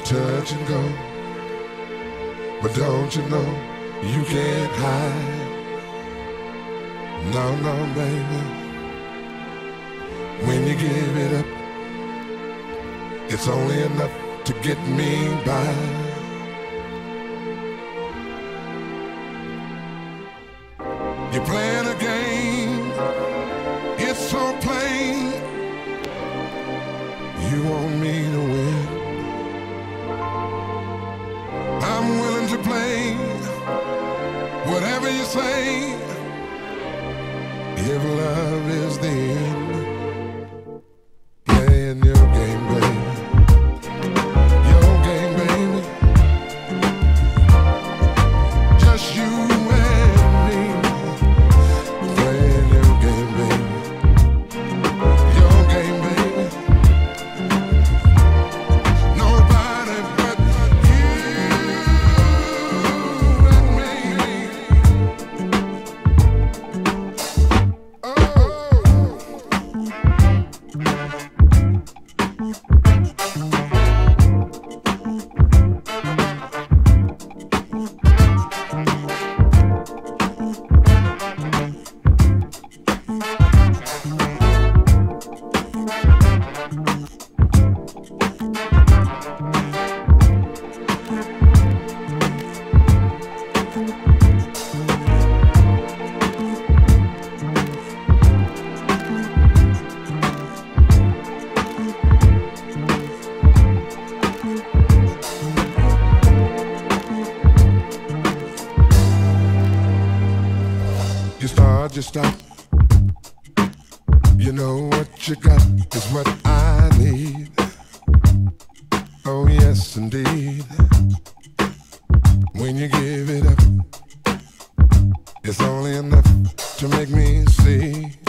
touch and go. But don't you know you can't hide? No, no, baby. When you give it up, it's only enough to get me by. You're playing a game, it's so plain. You want me to win. I'm willing to play whatever you say, if love is the end. Playing your game, baby. Your game, baby. Just you and me. Playing your game, baby. Your game, baby. Nobody but you and me. You start, you stop. You know what you got is what I need. Oh yes, indeed. When you give it up, it's only enough to make me see.